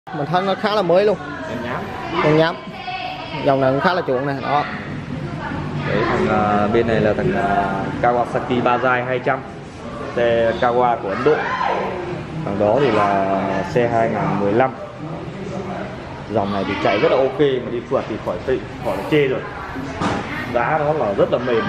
Mình thấy nó khá là mới luôn. Đen nhám. Dòng này cũng khá là chuộng này, đó. Đấy, thằng bên này là thằng Kawasaki Bajaj 200, xe Kawa của Ấn Độ. Thằng đó thì là xe 2015. Dòng này thì chạy rất là ok, mà đi phượt thì khỏi là chê rồi. Giá nó là rất là mềm.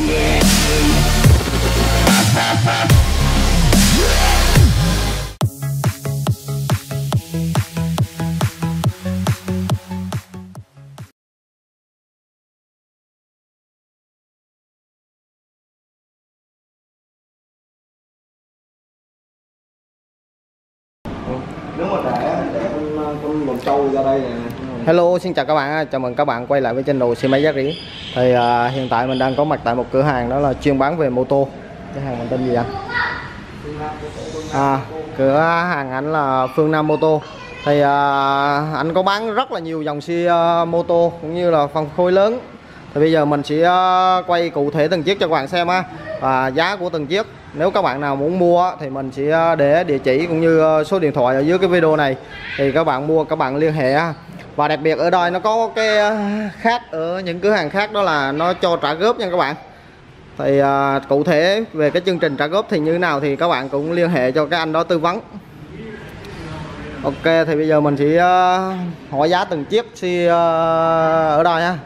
Nếu mà để con trâu ra đây nè. Hello, xin chào các bạn, chào mừng các bạn quay lại với channel xe máy giá rẻ. Thì hiện tại mình đang có mặt tại một cửa hàng, đó là chuyên bán về mô tô. Cửa hàng mình tên gì anh? Cửa hàng anh là Phương Nam Mô Tô. Thì anh có bán rất là nhiều dòng xe mô tô cũng như là phân khối lớn. Thì bây giờ mình sẽ quay cụ thể từng chiếc cho các bạn xem ha, và giá của từng chiếc. Nếu các bạn nào muốn mua thì mình sẽ để địa chỉ cũng như số điện thoại ở dưới cái video này, thì các bạn mua các bạn liên hệ. Và đặc biệt ở đây nó có cái khác ở những cửa hàng khác, đó là nó cho trả góp nha các bạn. Thì cụ thể về cái chương trình trả góp thì như thế nào thì các bạn cũng liên hệ cho cái anh đó tư vấn. Ok, thì bây giờ mình sẽ hỏi giá từng chiếc xe ở đây ha.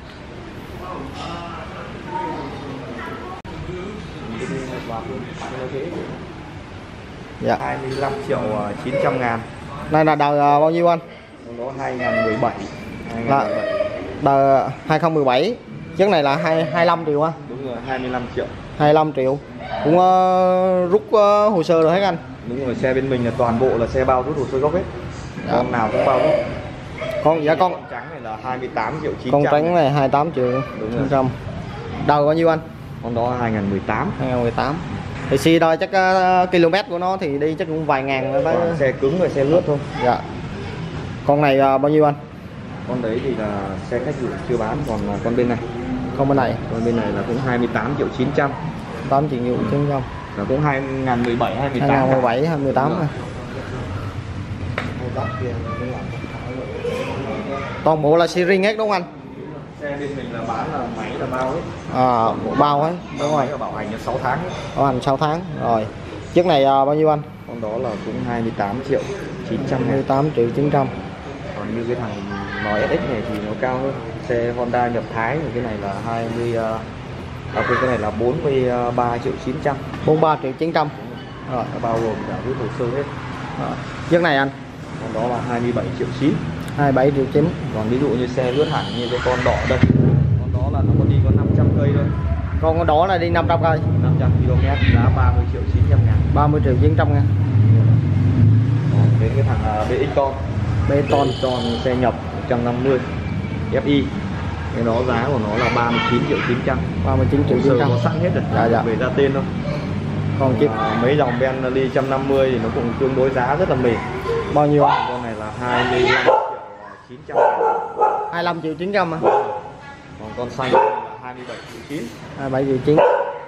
Dạ. 25 triệu 900 ngàn. Này là đời bao nhiêu anh? Nó 2017. Là đời 2017. Chiếc này là 25 triệu á. Đúng rồi, 25 triệu. 25 triệu. Cũng rút hồ sơ rồi hết anh. Đúng rồi, xe bên mình là toàn bộ là xe bao rút hồ sơ gốc hết. Dạ. Con nào cũng bao rút. Con trắng này là 28 triệu 900. Con trắng này 28 triệu 900. Đời bao nhiêu anh? Con đó 2018. 2018. Thì xe đôi chắc km của nó thì đi chắc cũng vài ngàn tới. Xe cứng và xe lướt thôi. Dạ. Con này bao nhiêu anh? Con đấy thì là xe khách gửi chưa bán, còn con bên này. Con bên này. Con bên này là cũng 28 triệu 900. 8 triệu 900. Là cũng 2017 2018. 2017 2018 này. Toàn bộ là xe riêng hết đúng không anh? Xe bên mình là bán là máy là bao hết. Bộ bao ấy, đúng rồi. Bảo hành 6 tháng. Bảo hành 6 tháng. Rồi. Chiếc này bao nhiêu anh? Con đó là cũng 28 triệu 900. 28 triệu 900. Còn như cái thằng NSX này thì nó cao hơn. Xe Honda nhập Thái thì cái này là cái này là 43 triệu 900. 43 triệu 900. Rồi, nó bao gồm cả rút hồ sơ hết. Chiếc này anh? Con đó là 27 triệu 9. 27 triệu 9. Còn ví dụ như xe lướt hẳn như cái con đỏ đây, con đó là nó có đi có 500 cây thôi. Con đỏ là đi 500 cây. 500 km, giá 30 triệu 900 ngàn. 30 triệu 900 ngàn. Còn đến cái thằng Beton xe nhập 150 FI, cái đó giá của nó là 39 triệu 900. 39 triệu 900. Có sẵn hết rồi. Dạ. Về ra tên thôi. Còn chiếc mấy dòng Bentley 150 thì nó cũng tương đối giá rất là mềm. Bao nhiêu? Con này là 25 triệu 900 ngàn. 25 triệu 900 à? Còn con xanh là 27 triệu 9. 27 triệu 9.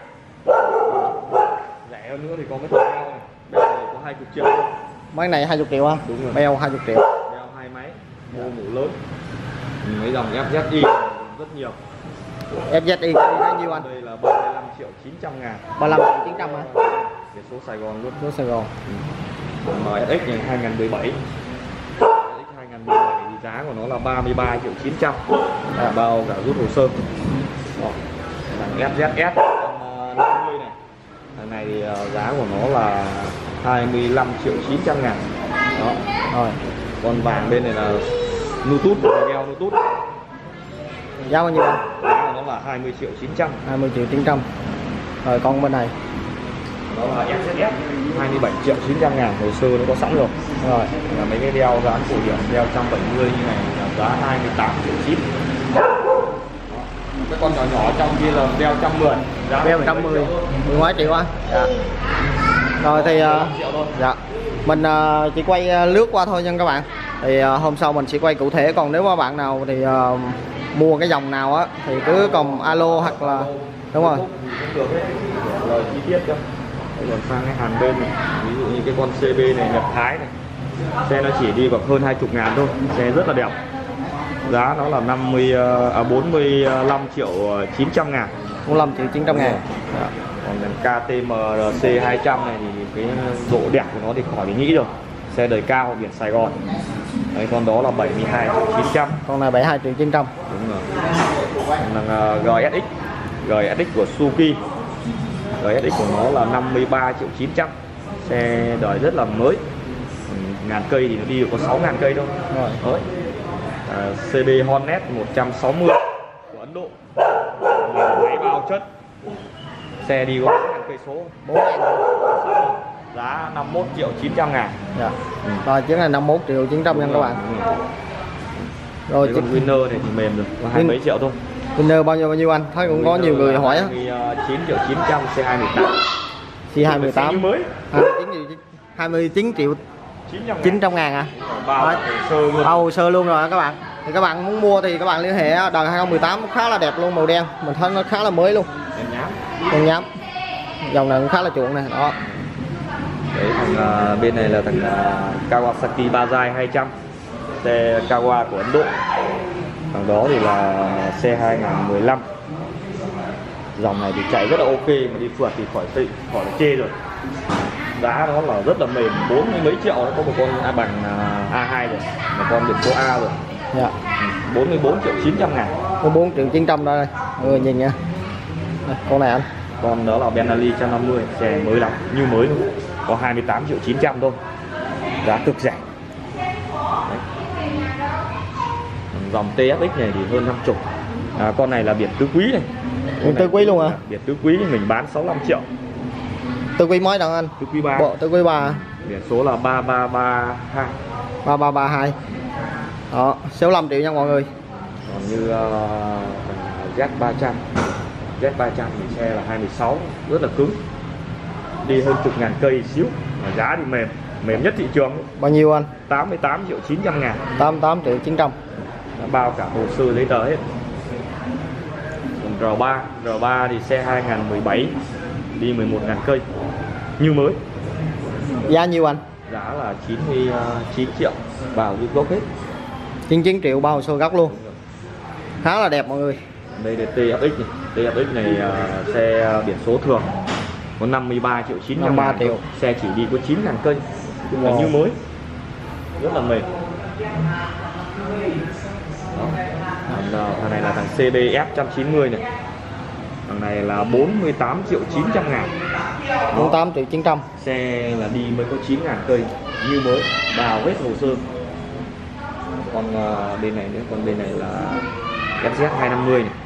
Rẻ hơn nữa thì có cái thằng beo này. Beo này có 20 triệu. Máy này 20 triệu á? Đúng rồi. Beo 20 triệu. Beo 2 máy. Mô mũ lớn. Mấy dòng FZI rất nhiều. FZI bao nhiêu anh? Đây là 35 triệu 900 ngàn. 35 triệu 900 hả? Cái số Sài Gòn luôn. Số Sài Gòn. MSX này 2017. MSX 2017 thì giá của nó là 33 triệu 900. Bao cả rút hồ sơ. Thằng FZS 50 này. Thằng này thì giá của nó là 25 triệu 900 ngàn. Đó. Rồi. Con vàng bên này là Bluetooth, đeo Bluetooth. Giá bao nhiêu anh? Giá của nó là 20 triệu 900. 20 triệu 900. Rồi con bên này. Đó là FZS 27 triệu 900 ngàn, hồ sơ nó có sẵn rồi. Rồi. Là mấy cái đeo dán phổ điểm đeo 170 như này là giá 28 triệu 9. Cái con nhỏ nhỏ trong kia là đeo 110. Giá đeo 110. 10 mấy triệu á? Dạ. Rồi thì dạ. Mình chỉ quay lướt qua thôi nha các bạn. Thì hôm sau mình sẽ quay cụ thể, còn nếu mà bạn nào thì mua cái dòng nào á thì cứ cầm alo hoặc là đúng rồi. Lời chi tiết cho. Còn sang cái hàng bên này, ví dụ như cái con CB này nhập Thái này, Xe nó chỉ đi vào hơn 20 ngàn thôi, xe rất là đẹp. Giá nó là 45 triệu 900 ngàn. 45 triệu 900 ngàn. Dạ. Còn KTM RC 200 này thì cái độ đẹp của nó thì khỏi phải nghĩ rồi. Xe đời cao biển Sài Gòn. Đấy, con đó là 72 triệu 900. Con này 72 triệu 900. Đúng rồi. Còn là GSX. GSX của Suzuki. GSX của nó là 53 triệu 900. Xe đời rất là mới. Ngàn cây thì nó đi được có 6.000 cây thôi. Rồi. CB Hornet 160 của Ấn Độ. Máy bao chất. Xe đi có 4.000 cây số. 4.000. Giá 51 triệu 900 ngàn. Dạ. Rồi chiếc này 51 triệu 900 nha các bạn. Rồi chiếc Winner này thì mềm rồi, có 20 mấy triệu thôi. Winner bao nhiêu anh? Thấy cũng có nhiều người hỏi á. 9 triệu 900 C218. C218 mới. 29 triệu 900 ngàn à? Bao hồ sơ luôn rồi các bạn. Thì các bạn muốn mua thì các bạn liên hệ đời 2018 khá là đẹp luôn, màu đen, mình thấy nó khá là mới luôn. Đen nhám. Dòng này cũng khá là chuộng này, đó. Đấy, thằng bên này là thằng Kawasaki Bajaj 200, xe Kawa của Ấn Độ. Thằng đó thì là xe 2015. Dòng này thì chạy rất là ok, mà đi phượt thì khỏi chê rồi. Giá nó là rất là mềm, 40 mấy triệu, nó có một con bằng A2 rồi, một con biển số A rồi. Dạ. 44 triệu 900 ngàn. 44 triệu 900 đây. Nhìn nha. Con này anh. Con đó là Bentley 150, xe mới lắm, như mới luôn. Có 28 triệu 900 thôi. Giá cực rẻ. Đấy. Dòng TSX này thì hơn 50. Con này là biển tứ quý này. Biển tứ quý luôn hả? Biển tứ quý mình bán 65 triệu. Tứ quý mấy đồng anh? Tứ quý 3. Bộ tứ quý 3. Biển số là 3332. 3332. Đó, 65 triệu nha mọi người. Còn như Z300. Z300 thì xe là 26, rất là cứng. Đi hơn chục ngàn cây xíu, mà giá thì mềm nhất thị trường. Bao nhiêu anh? 88 triệu 900 ngàn. 88 triệu 900. Nó bao cả hồ sơ giấy tờ hết. Còn R3 thì xe 2017, đi 11.000 cây, như mới. Giá nhiêu anh? Giá là 99 triệu, vào giữ gốc hết. 99 triệu bao hồ sơ gốc luôn. Khá là đẹp mọi người. Đây là TFX này. TFX này xe biển số thường, có 53 triệu 900 ngàn. triệu. Xe chỉ đi có 9.000 cây, là như mới, rất là mềm. Thằng này là thằng CBF 190 này. Thằng này là 48 triệu 900 ngàn. 48 triệu 900. Xe là đi mới có 9.000 cây, như mới, đào hết hồ sơ. Còn bên này nữa, còn bên này là FZ 250 này.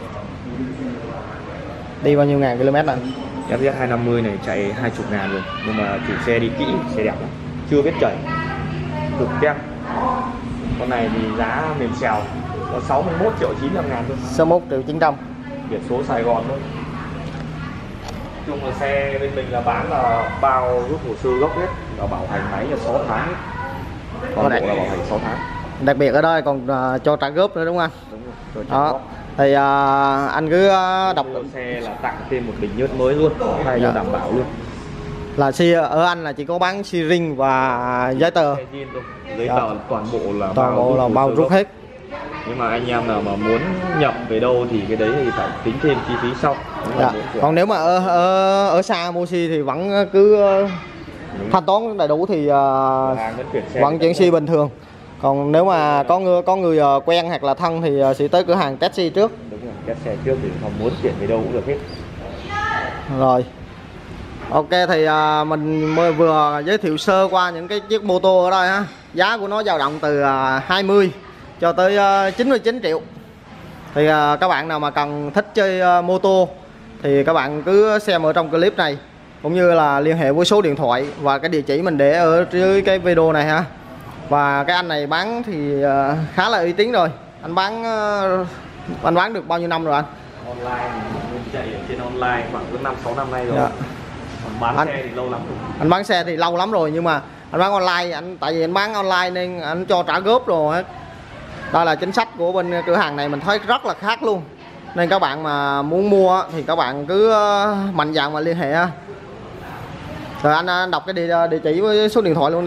Đi bao nhiêu ngàn km này? FZ 250 này chạy 20 ngàn rồi, nhưng mà chủ xe đi kỹ, xe đẹp lắm, chưa vết chảy, cực đẹp. Con này thì giá mềm xèo, có 61 triệu 900 ngàn thôi. 61 triệu 900. Biển số Sài Gòn thôi. Chung là xe bên mình là bán là bao rút hồ sơ gốc hết, là bảo hành máy là 6 tháng hết. Còn bộ là bảo hành 6 tháng. Đặc biệt ở đây còn cho trả góp nữa đúng không anh? Đúng rồi, cho đó. Thì anh cứ đọc xe là tặng thêm một bình nhớt mới luôn, thay cho đảm bảo luôn. Là ở anh là chỉ có bán xi ring và giấy tờ. Giấy tờ toàn bộ là bao rút hết. Nhưng mà anh em nào mà muốn nhập về đâu thì cái đấy thì phải tính thêm chi phí sau. Dạ. Còn nếu mà ở xa mua xi thì vẫn cứ thanh toán đầy đủ thì vẫn chuyển xi bình thường. Còn nếu mà có người quen hoặc là thân thì sẽ tới cửa hàng test xi trước. Đúng rồi, test xe trước thì không muốn chuyển về đâu cũng được hết. Rồi. Ok thì mình vừa giới thiệu sơ qua những cái chiếc mô tô ở đây ha. Giá của nó dao động từ 20 cho tới 99 triệu. Thì các bạn nào mà cần thích chơi mô tô thì các bạn cứ xem ở trong clip này, cũng như là liên hệ với số điện thoại và cái địa chỉ mình để ở dưới cái video này ha. Và cái anh này bán thì khá là uy tín rồi. Anh bán được bao nhiêu năm rồi anh? Online mình chạy ở trên online khoảng 5-6 năm nay rồi. Dạ. Còn bán xe thì lâu lắm rồi. Anh bán xe thì lâu lắm rồi, nhưng mà anh bán online, tại vì anh bán online nên anh cho trả góp rồi hết. Đây là chính sách của bên cửa hàng này, mình thấy rất là khác luôn. Nên các bạn mà muốn mua thì các bạn cứ mạnh dạn mà liên hệ ha. Rồi anh đọc cái địa chỉ với số điện thoại luôn anh.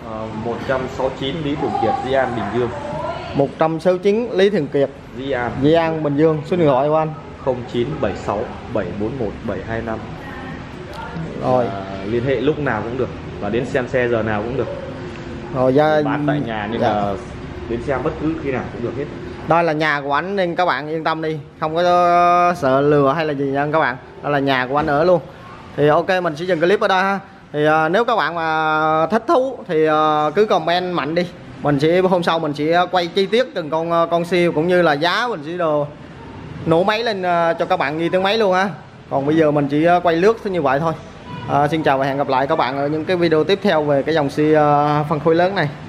169 Lý Thường Kiệt, Di An, Bình Dương. 169 Lý Thường Kiệt, Di An, Bình Dương. Số điện thoại của anh 0976 741 725. rồi. Liên hệ lúc nào cũng được và đến xem xe giờ nào cũng được. Rồi bán tại nhà nhưng mà đến xem bất cứ khi nào cũng được hết. Đây là nhà của anh nên các bạn yên tâm đi, không có sợ lừa hay là gì nha các bạn. Đây là nhà của anh ở luôn. Thì ok, mình sẽ dừng clip ở đây ha. Thì nếu các bạn mà thích thú thì cứ comment mạnh đi. Mình sẽ hôm sau mình sẽ quay chi tiết từng con siêu cũng như là giá, mình sẽ đồ nổ máy lên cho các bạn nghe tiếng máy luôn ha. Còn bây giờ mình chỉ quay lướt như vậy thôi. Xin chào và hẹn gặp lại các bạn ở những cái video tiếp theo về cái dòng xe phân khối lớn này.